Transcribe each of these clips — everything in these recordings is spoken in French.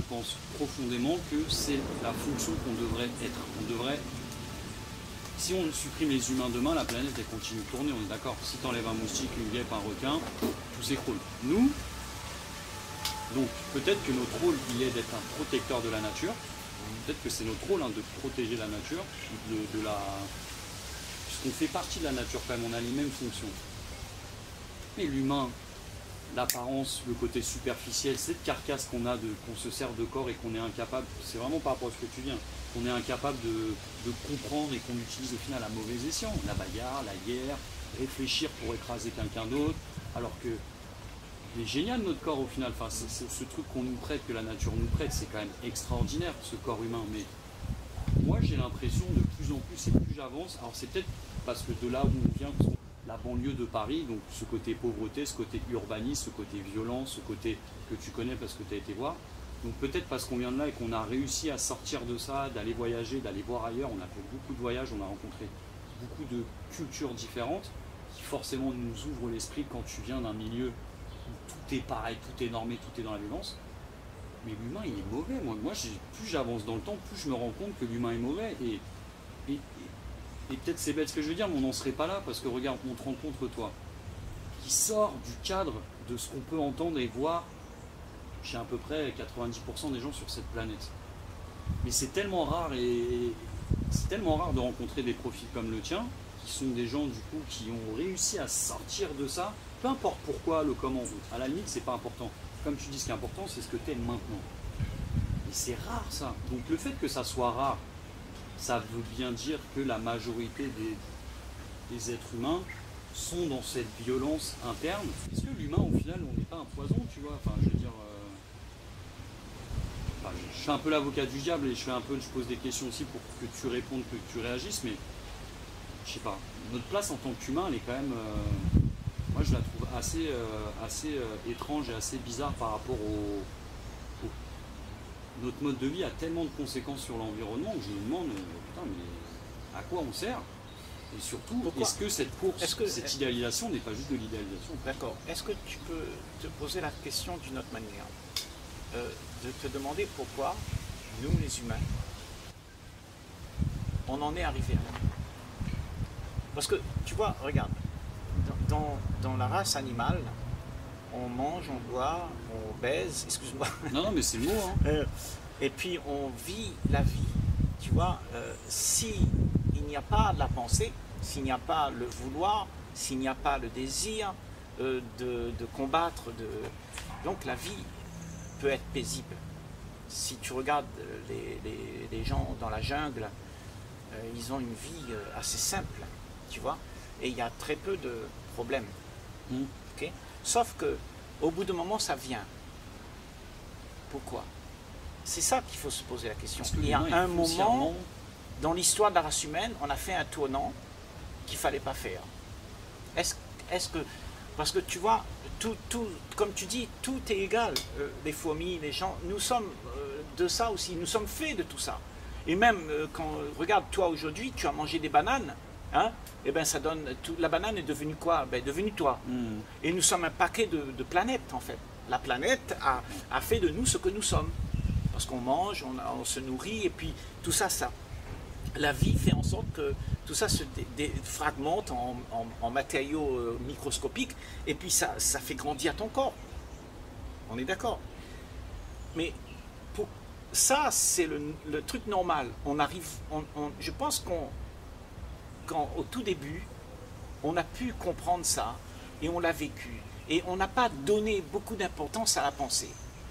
pense profondément que c'est la fonction qu'on devrait être. On devrait, si on supprime les humains demain, la planète elle continue de tourner, on est d'accord. Si tu enlèves un moustique, une guêpe, un requin, tout s'écroule. Nous, donc peut-être que notre rôle il est d'être un protecteur de la nature. Peut-être que c'est notre rôle de protéger la nature, puisqu'on fait partie de la nature quand même, on a les mêmes fonctions. Mais l'humain, l'apparence, le côté superficiel, cette carcasse qu'on a, qu'on se sert de corps et qu'on est incapable, c'est vraiment par rapport à ce que tu viens, qu'on est incapable de comprendre et qu'on utilise au final à mauvais escient. La bagarre, la guerre, réfléchir pour écraser quelqu'un d'autre, alors que il est génial notre corps au final, enfin, ce truc qu'on nous prête, que la nature nous prête, c'est quand même extraordinaire ce corps humain, mais moi j'ai l'impression de plus en plus et plus j'avance, alors c'est peut-être parce que de là où on vient, la banlieue de Paris, donc ce côté pauvreté, ce côté urbanisme, ce côté violence, ce côté que tu connais parce que tu as été voir, donc peut-être parce qu'on vient de là et qu'on a réussi à sortir de ça, d'aller voyager, d'aller voir ailleurs, on a fait beaucoup de voyages, on a rencontré beaucoup de cultures différentes, qui forcément nous ouvrent l'esprit quand tu viens d'un milieu tout est pareil, tout est normé, tout est dans la violence. Mais l'humain, il est mauvais. Moi plus j'avance dans le temps, plus je me rends compte que l'humain est mauvais. Et peut-être c'est bête ce que je veux dire, mais on n'en serait pas là, parce que regarde, on te rencontre toi, qui sort du cadre de ce qu'on peut entendre et voir chez à peu près 90% des gens sur cette planète. Mais c'est tellement rare, et c'est tellement rare de rencontrer des profils comme le tien, qui sont des gens du coup qui ont réussi à sortir de ça. Peu importe pourquoi, le comment, à la limite c'est pas important. Comme tu dis, ce qui est important c'est ce que tu es maintenant. Et c'est rare ça. Donc le fait que ça soit rare, ça veut bien dire que la majorité des êtres humains sont dans cette violence interne. Est-ce que l'humain au final on n'est pas un poison, tu vois? Enfin je veux dire... Enfin, je suis un peu l'avocat du diable et je pose des questions aussi pour que tu répondes, que tu réagisses, mais je sais pas. Notre place en tant qu'humain elle est quand même... moi je la trouve assez étrange et assez bizarre par rapport notre mode de vie a tellement de conséquences sur l'environnement que je me demande, putain, mais à quoi on sert? Et surtout, est-ce que cette course, cette idéalisation n'est pas juste de l'idéalisation? D'accord. Est-ce que tu peux te poser la question d'une autre manière? De te demander pourquoi, nous les humains, on en est arrivé là. Parce que, tu vois, regarde, dans la race animale, on mange, on boit, on baise, excuse-moi. Non, mais c'est le mot. Hein. Et puis on vit la vie. Tu vois, s'il n'y a pas la pensée, s'il n'y a pas le vouloir, s'il n'y a pas le désir de combattre, donc la vie peut être paisible. Si tu regardes les gens dans la jungle, ils ont une vie assez simple, tu vois, et il y a très peu de problèmes. Okay? Sauf que au bout d'un moment, ça vient. Pourquoi? C'est ça qu'il faut se poser la question. Il y a un moment, dans l'histoire de la race humaine, on a fait un tournant qu'il ne fallait pas faire. Est-ce que... Parce que tu vois, comme tu dis, tout est égal. Les fourmis, les gens, nous sommes de ça aussi. Nous sommes faits de tout ça. Et même quand, regarde, toi aujourd'hui, tu as mangé des bananes. Hein, et ben ça donne, la banane est devenue quoi? Ben, devenue toi. Et nous sommes un paquet de planètes en fait. La planète a fait de nous ce que nous sommes. Parce qu'on mange, on se nourrit, et puis tout ça, la vie fait en sorte que tout ça se fragmente en matériaux microscopiques, et puis ça fait grandir ton corps. On est d'accord. Mais pour ça, c'est le truc normal. On arrive, je pense qu'au tout début, on a pu comprendre ça, et on l'a vécu. Et on n'a pas donné beaucoup d'importance à la pensée.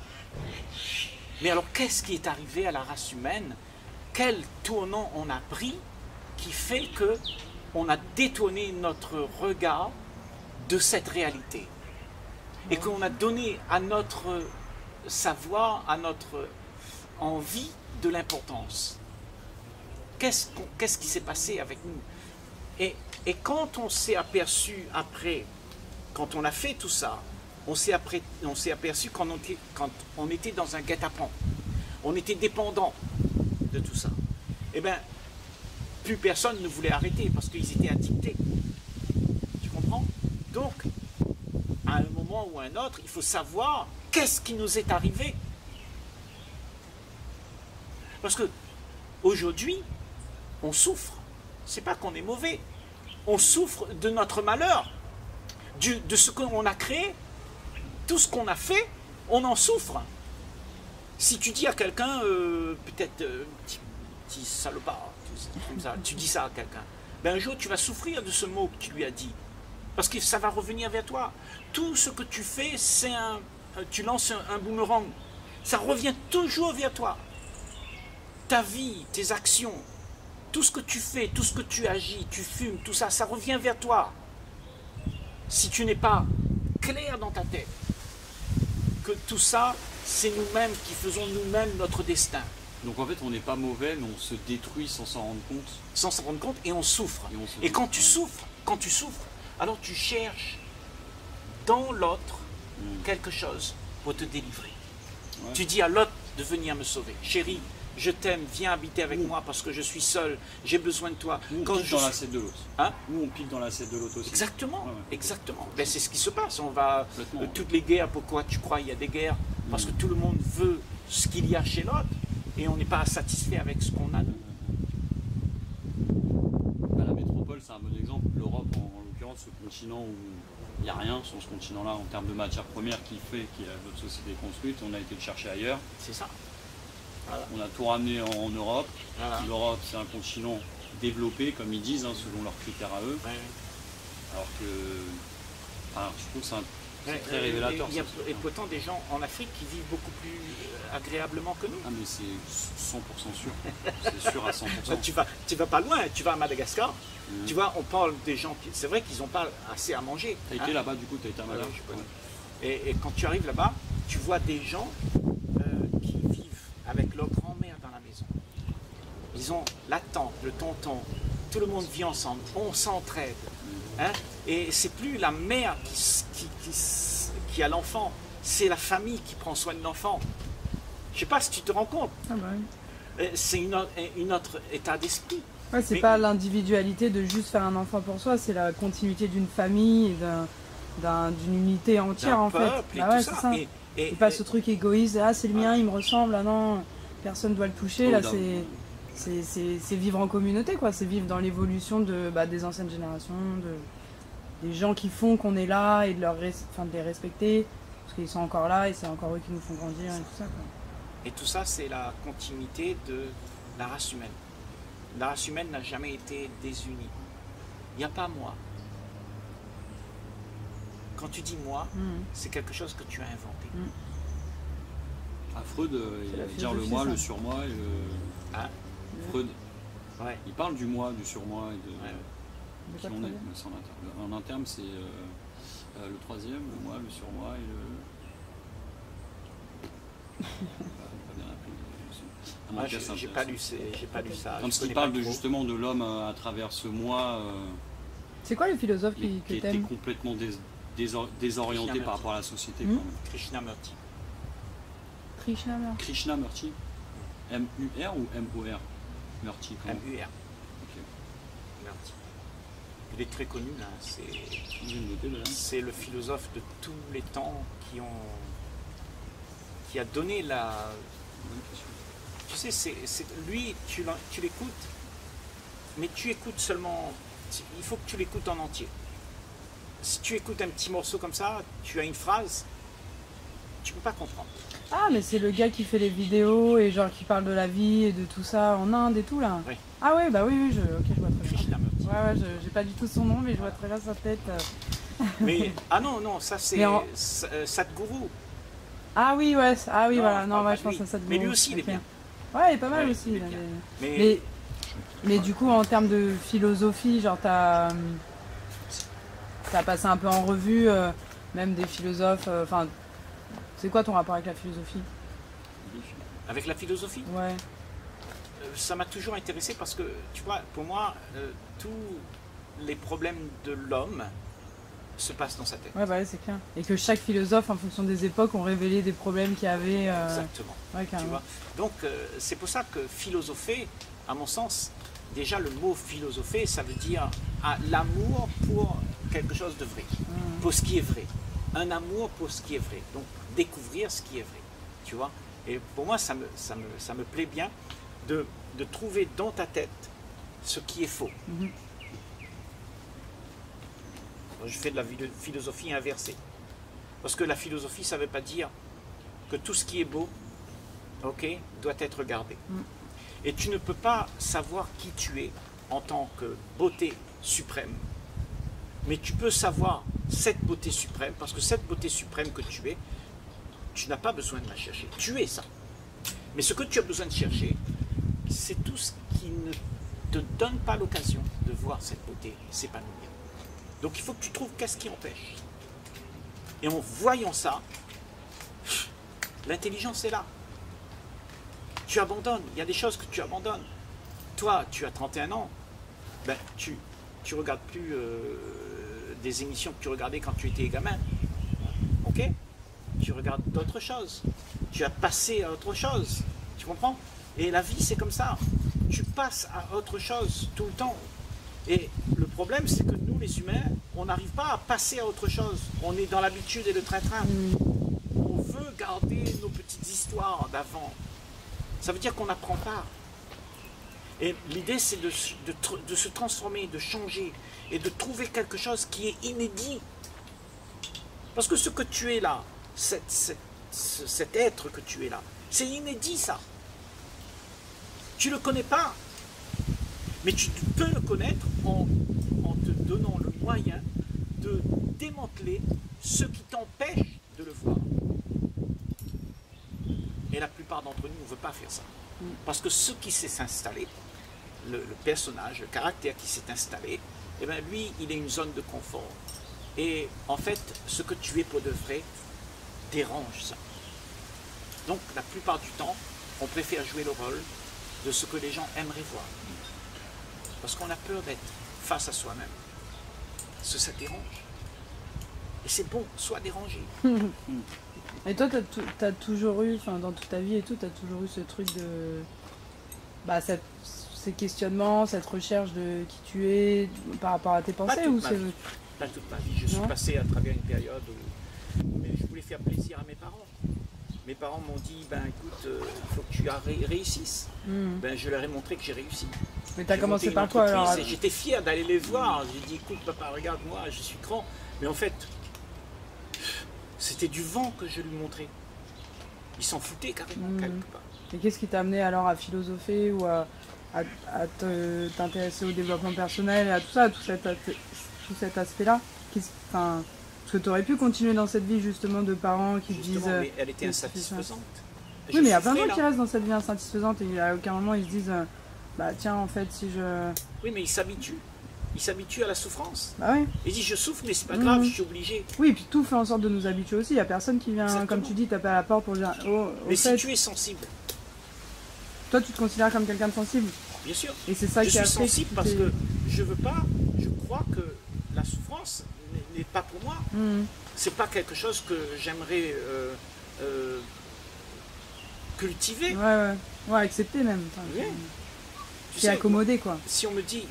Mais alors, qu'est-ce qui est arrivé à la race humaine? Quel tournant on a pris qui fait que on a détourné notre regard de cette réalité? Et qu'on a donné à notre savoir, à notre envie de l'importance. Qu'est-ce qui s'est passé avec nous? Et quand on s'est aperçu après, quand on a fait tout ça, on s'est aperçu quand on était dans un guet-apens. On était dépendant de tout ça. Eh bien, plus personne ne voulait arrêter parce qu'ils étaient addictés. Tu comprends? Donc, à un moment ou à un autre, il faut savoir qu'est-ce qui nous est arrivé. Parce que aujourd'hui, on souffre. C'est pas qu'on est mauvais. On souffre de notre malheur, de ce qu'on a créé. Tout ce qu'on a fait, on en souffre. Si tu dis à quelqu'un, peut-être petit salopard, comme ça, tu dis ça à quelqu'un, ben un jour tu vas souffrir de ce mot que tu lui as dit. Parce que ça va revenir vers toi. Tout ce que tu fais, c'est tu lances un boomerang. Ça revient toujours vers toi. Ta vie, tes actions, tout ce que tu fais, tout ce que tu agis, tu fumes, tout ça, ça revient vers toi. Si tu n'es pas clair dans ta tête, que tout ça, c'est nous-mêmes qui faisons nous-mêmes notre destin. Donc en fait, on n'est pas mauvais, mais on se détruit sans s'en rendre compte. Sans s'en rendre compte, et on souffre. Et quand tu souffres, alors tu cherches dans l'autre quelque chose pour te délivrer. Ouais. Tu dis à l'autre de venir me sauver. Chérie, je t'aime, viens habiter avec moi parce que je suis seul, j'ai besoin de toi. Nous, on pique dans l'assiette de l'autre. Hein? Nous, on pique dans l'assiette de l'autre aussi. Exactement, ouais. Exactement. Ben, c'est ce qui se passe. On va toutes les guerres, pourquoi tu crois il y a des guerres? Parce que tout le monde veut ce qu'il y a chez l'autre et on n'est pas satisfait avec ce qu'on a. La métropole, c'est un bon exemple. L'Europe, en l'occurrence, ce continent où il n'y a rien sur ce continent-là en termes de matières premières qui fait qu'il y a notre société construite. On a été le chercher ailleurs. C'est ça. Voilà. On a tout ramené en Europe. Voilà. L'Europe, c'est un continent développé, comme ils disent, selon leurs critères à eux. Ouais. Alors que, je trouve que c'est très révélateur. Et pourtant, des gens en Afrique qui vivent beaucoup plus agréablement que nous. Ah, mais c'est 100% sûr. C'est sûr à 100%. Tu vas pas loin, tu vas à Madagascar. Tu vois, on parle des gens, c'est vrai qu'ils n'ont pas assez à manger. Tu as été là-bas, du coup, tu as été à Madagascar. Et quand tu arrives là-bas, tu vois des gens qui vivent avec leur grand-mère dans la maison. Ils ont la tante, le tonton, tout le monde vit ensemble, on s'entraide. Hein? Et c'est plus la mère qui a l'enfant, c'est la famille qui prend soin de l'enfant. Je sais pas si tu te rends compte. Ah bah oui. C'est une autre état d'esprit. Ouais, c'est pas l'individualité de juste faire un enfant pour soi, c'est la continuité d'une famille, d'une unité entière en fait. Ah ouais, c'est ça. Et pas ce truc égoïste, ah c'est le mien, il me ressemble, ah non, personne ne doit le toucher. Là c'est vivre en communauté, quoi. C'est vivre dans l'évolution des anciennes générations, des gens qui font qu'on est là et de les respecter, parce qu'ils sont encore là et c'est encore eux qui nous font grandir et tout ça, quoi. Et tout ça, c'est la continuité de la race humaine. La race humaine n'a jamais été désunie. Il n'y a pas moi. Quand tu dis moi, c'est quelque chose que tu as inventé. À Freud, il va dire le moi, le surmoi et le... Hein? Freud, ouais. Il parle du moi, du surmoi et de qui on est. En interne, c'est le troisième, le moi, le surmoi et le... J'ai pas lu ça. Comme ce qui parle justement de l'homme à travers ce moi. C'est quoi le philosophe qui était complètement désorienté par rapport à la société. Krishnamurti. Krishnamurti. M-U-R ou M-O-R? Murti. M-U-R. Ok. Murti. Il est très connu là. C'est le philosophe de tous les temps qui a donné la. Tu sais, lui, tu l'écoutes, mais tu écoutes seulement. Il faut que tu l'écoutes en entier. Si tu écoutes un petit morceau comme ça, tu as une phrase, tu peux pas comprendre. Ah, mais c'est le gars qui fait les vidéos et genre qui parle de la vie et de tout ça en Inde et tout là. Oui. Ah ouais, bah oui, je vois très bien. Ouais, j'ai pas du tout son nom, mais je vois très bien sa tête. Mais non, ça c'est Sadhguru. Ah oui, ouais, voilà, non, ouais, je pense à Sadhguru. Mais lui aussi, il est bien. Ouais, il est pas mal aussi. Mais du coup, en termes de philosophie, genre t'as passé un peu en revue, même des philosophes. Enfin, c'est quoi ton rapport avec la philosophie? Avec la philosophie? Ouais. Ça m'a toujours intéressé parce que, tu vois, pour moi, tous les problèmes de l'homme se passent dans sa tête. Ouais, bah c'est clair. Et que chaque philosophe, en fonction des époques, ont révélé des problèmes qu'il y avait. Exactement. Ouais, tu vois. Donc, c'est pour ça que philosopher, à mon sens, déjà le mot philosopher, ça veut dire l'amour pour quelque chose de vrai, pour ce qui est vrai. Un amour pour ce qui est vrai. Donc, découvrir ce qui est vrai. Tu vois. Et pour moi, ça me plaît bien de trouver dans ta tête ce qui est faux. Je fais de la philosophie inversée. Parce que la philosophie, ça ne veut pas dire que tout ce qui est beau, ok, doit être gardé. Et tu ne peux pas savoir qui tu es en tant que beauté suprême. Mais tu peux savoir cette beauté suprême, parce que cette beauté suprême que tu es, tu n'as pas besoin de la chercher. Tu es ça. Mais ce que tu as besoin de chercher, c'est tout ce qui ne te donne pas l'occasion de voir cette beauté s'épanouir. Donc il faut que tu trouves qu'est-ce qui empêche. Et en voyant ça, l'intelligence est là. Tu abandonnes. Il y a des choses que tu abandonnes. Toi, tu as 31 ans. Ben, tu regardes plus des émissions que tu regardais quand tu étais gamin. Ok? Tu regardes d'autres choses. Tu as passé à autre chose. Tu comprends? Et la vie, c'est comme ça. Tu passes à autre chose tout le temps. Et le problème, c'est que nous, les humains, on n'arrive pas à passer à autre chose. On est dans l'habitude et le train-train. On veut garder nos petites histoires d'avant. Ça veut dire qu'on n'apprend pas. Et l'idée, c'est de se transformer, de changer et de trouver quelque chose qui est inédit. Parce que ce que tu es là, cet être que tu es là, c'est inédit, ça. Tu ne le connais pas. Mais tu peux le connaître en te donnant le moyen de démanteler ce qui t'empêche de le voir. Et la plupart d'entre nous ne veut pas faire ça. Parce que ce qui s'est installé, le personnage, le caractère qui s'est installé, eh bien lui, il est une zone de confort. Et en fait, ce que tu es pour de vrai dérange ça. Donc la plupart du temps, on préfère jouer le rôle de ce que les gens aimeraient voir. Parce qu'on a peur d'être face à soi-même. Parce que ça dérange. Et c'est bon, sois dérangé. Et toi, t'as toujours eu, enfin dans toute ta vie et tout, t'as toujours eu ce truc de... Bah, ces questionnements, cette recherche de qui tu es par rapport à tes pensées ou c'est... Pas toute ma vie. Je suis passé à travers une période où je voulais faire plaisir à mes parents. Mes parents m'ont dit, ben écoute, il faut que tu réussisses. Ben, je leur ai montré que j'ai réussi. Mais tu as commencé par quoi alors? J'étais fier d'aller les voir. J'ai dit, écoute papa, regarde-moi, je suis grand. Mais en fait, c'était du vent que je lui montrais. Ils s'en foutaient carrément quelque part. Et qu'est-ce qui t'a amené alors à philosopher ou à t'intéresser au développement personnel et à tout ça, à tout cet aspect-là? Parce que tu aurais pu continuer dans cette vie justement de parents qui te disent... Mais elle était insatisfaisante. Oui, mais il y a plein de gens qui restent dans cette vie insatisfaisante et à aucun moment ils se disent bah tiens, en fait, si je... Oui, mais ils s'habituent. Ils s'habituent à la souffrance. Bah oui. Ils disent je souffre, mais c'est pas grave, je suis obligé. Oui, et puis tout fait en sorte de nous habituer aussi. Il n'y a personne qui vient, comme tu dis, taper à la porte pour dire... Oh, mais si tu es sensible... Toi, tu te considères comme quelqu'un de sensible? Bien sûr. Et c'est ça je suis sensible parce que je veux pas... Je crois que la souffrance n'est pas pour moi. C'est pas quelque chose que j'aimerais cultiver. Ouais, accepter même. Enfin, oui. Tu es accommodé, quoi. Si on me dit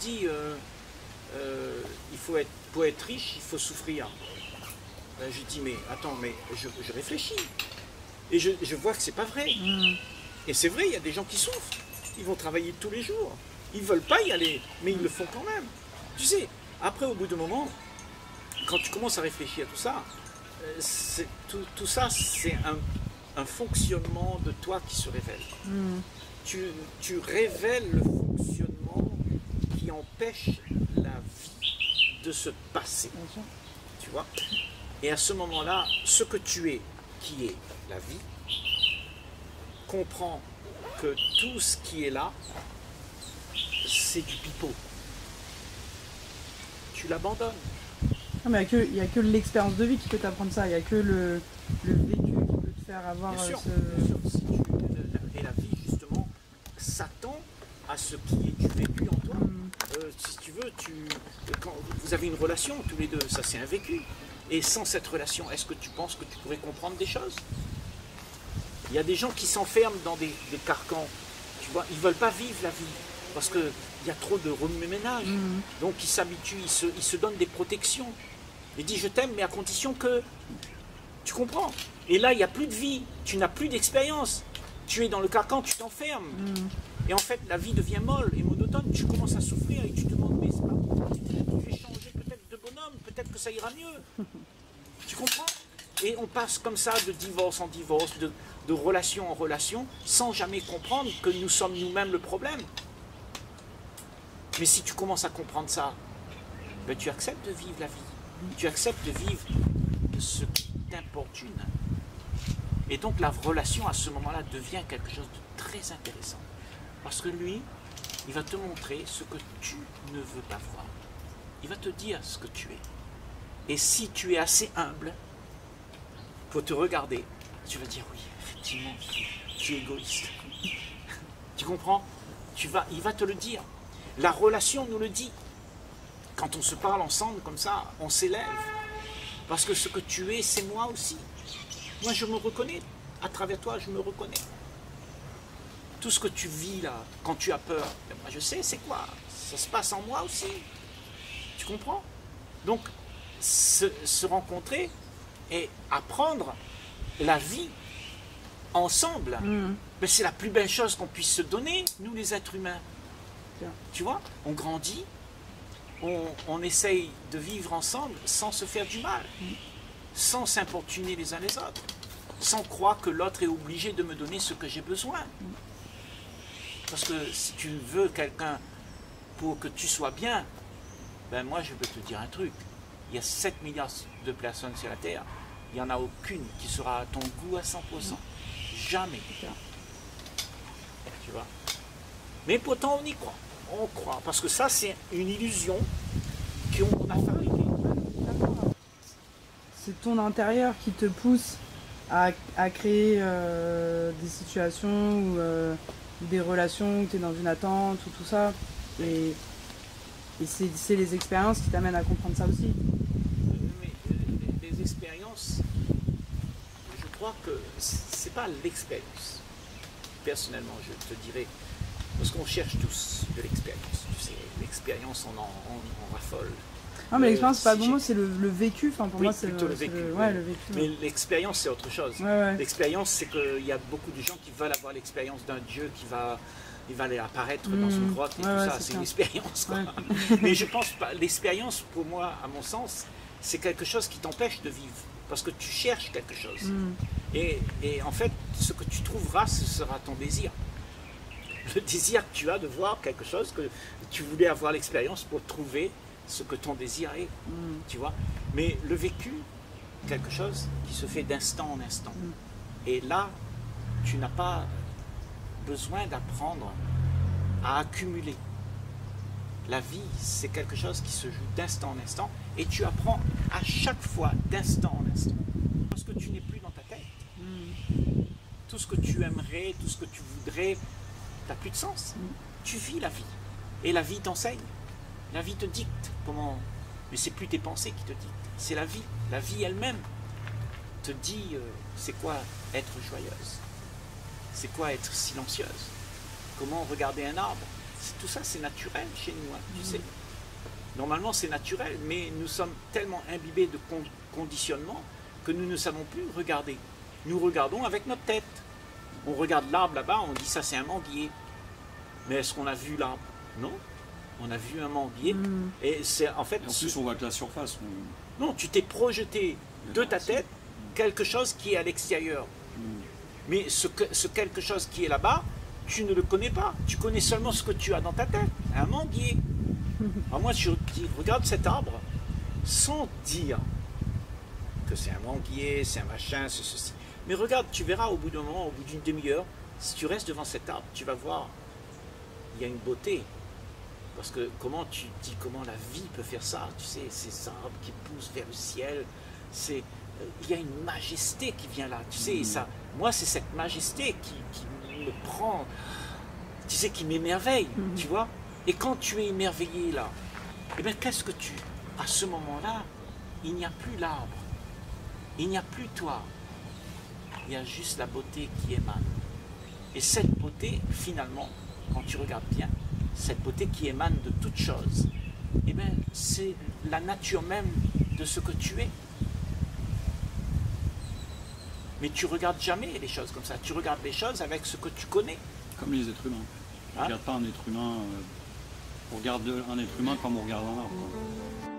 il faut pour être riche, il faut souffrir. Ben, je dis mais attends, mais je réfléchis et je vois que c'est pas vrai. Et c'est vrai, il y a des gens qui souffrent. Ils vont travailler tous les jours. Ils veulent pas y aller, mais ils le font quand même. Tu sais, après au bout d'un moment, quand tu commences à réfléchir à tout ça, tout ça c'est un fonctionnement de toi qui se révèle. Tu révèles le fonctionnement qui empêche la vie de se passer. Tu vois? Et à ce moment-là, ce que tu es, qui est la vie, comprend que tout ce qui est là, c'est du pipeau. Tu l'abandonnes. Non, mais il n'y a que l'expérience de vie qui peut t'apprendre ça. Il n'y a que le vécu qui peut te faire avoir bien sûr, ce... Bien sûr. Et la vie, justement, s'attend à ce qui est du vécu en toi. Si tu veux, quand vous avez une relation tous les deux, ça c'est un vécu. Et sans cette relation, est-ce que tu penses que tu pourrais comprendre des choses? Il y a des gens qui s'enferment dans des carcans. Tu vois, ils ne veulent pas vivre la vie parce qu'il y a trop de remue-ménage. Donc ils s'habituent, ils se donnent des protections. Ils disent je t'aime, mais à condition que... Tu comprends? Et là, il n'y a plus de vie, tu n'as plus d'expérience. tu es dans le carcan, tu t'enfermes. Et en fait, la vie devient molle et monotone. Tu commences à souffrir et tu te demandes, mais c'est pas possible. Je vais changer peut-être de bonhomme, peut-être que ça ira mieux. Tu comprends? Et on passe comme ça de divorce en divorce, de relation en relation, sans jamais comprendre que nous sommes nous-mêmes le problème. Mais si tu commences à comprendre ça, ben tu acceptes de vivre la vie. Tu acceptes de vivre ce qui t'importune. Et donc la relation à ce moment-là devient quelque chose de très intéressant. Parce que lui, il va te montrer ce que tu ne veux pas voir. Il va te dire ce que tu es. Et si tu es assez humble pour te regarder, tu vas dire oui, effectivement, tu es égoïste. Tu comprends? Il va te le dire. La relation nous le dit. Quand on se parle ensemble comme ça, on s'élève. Parce que ce que tu es, c'est moi aussi. Moi, je me reconnais. À travers toi, je me reconnais. Tout ce que tu vis là, quand tu as peur, ben moi je sais c'est quoi. Ça se passe en moi aussi. Tu comprends? Donc, se rencontrer et apprendre la vie ensemble, ben c'est la plus belle chose qu'on puisse se donner, nous les êtres humains. Tu vois, on grandit, on essaye de vivre ensemble sans se faire du mal, sans s'importuner les uns les autres, sans croire que l'autre est obligé de me donner ce que j'ai besoin. Parce que si tu veux quelqu'un pour que tu sois bien, ben moi je peux te dire un truc, il y a 7 milliards de personnes sur la Terre, il n'y en a aucune qui sera à ton goût à 100%. Jamais. Tu vois. Mais pourtant on y croit. On croit. Parce que ça c'est une illusion qu'on a fabriquée. C'est ton intérieur qui te pousse à créer des situations ou des relations où tu es dans une attente ou tout ça. Et c'est les expériences qui t'amènent à comprendre ça aussi. Mais les expériences, je crois que c'est pas l'expérience. Personnellement, je te dirais, parce qu'on cherche tous de l'expérience. Tu sais, l'expérience, on en raffole. Non, mais l'expérience, c'est pas le bon mot, c'est le vécu. Enfin, pour moi, c'est plutôt le vécu. Ouais, le vécu. Mais l'expérience, c'est autre chose. Ouais. L'expérience, c'est qu'il y a beaucoup de gens qui veulent avoir l'expérience d'un Dieu qui va aller apparaître dans une grotte et tout ça. C'est une expérience. Mais je pense pas. L'expérience, pour moi, à mon sens, c'est quelque chose qui t'empêche de vivre. Parce que tu cherches quelque chose. Et en fait, ce que tu trouveras, ce sera ton désir. Le désir que tu as de voir quelque chose, que tu voulais avoir l'expérience pour trouver ce que ton désir est, tu vois. Mais le vécu, quelque chose qui se fait d'instant en instant. Et là, tu n'as pas besoin d'apprendre à accumuler. La vie, c'est quelque chose qui se joue d'instant en instant, et tu apprends à chaque fois d'instant en instant. Parce que tu n'es plus dans ta tête. Tout ce que tu aimerais, tout ce que tu voudrais, n'a plus de sens. Tu vis la vie. Et la vie t'enseigne. La vie te dicte comment. Mais c'est plus tes pensées qui te dictent. C'est la vie. La vie elle-même te dit c'est quoi être joyeuse. C'est quoi être silencieuse. Comment regarder un arbre. Tout ça c'est naturel chez nous, hein, tu sais. Normalement c'est naturel, mais nous sommes tellement imbibés de conditionnement que nous ne savons plus regarder. Nous regardons avec notre tête. On regarde l'arbre là-bas, on dit ça c'est un manguier. Mais est-ce qu'on a vu l'arbre? Non. On a vu un manguier. Et c'est en fait. Et en plus, on voit que la surface. Non, tu t'es projeté de ta tête quelque chose qui est à l'extérieur. Mais ce quelque chose qui est là-bas, tu ne le connais pas. Tu connais seulement ce que tu as dans ta tête. Un manguier. Alors moi, je regarde cet arbre sans dire que c'est un manguier, c'est un machin, c'est ceci. Mais regarde, tu verras au bout d'un moment, au bout d'une demi-heure, si tu restes devant cet arbre, tu vas voir, il y a une beauté. Parce que comment tu dis comment la vie peut faire ça, tu sais, ces arbres qui poussent vers le ciel, il y a une majesté qui vient là, tu sais, et ça, moi c'est cette majesté qui me prend, tu sais, qui m'émerveille, tu vois. Et quand tu es émerveillé là, eh bien qu'est-ce que à ce moment-là, il n'y a plus l'arbre, il n'y a plus toi, il y a juste la beauté qui émane. Et cette beauté, finalement, quand tu regardes bien, cette beauté qui émane de toute chose, eh bien, c'est la nature même de ce que tu es. Mais tu regardes jamais les choses comme ça. Tu regardes les choses avec ce que tu connais. Comme les êtres humains. On ne regarde pas un être humain, on regarde un être humain comme on regarde un arbre.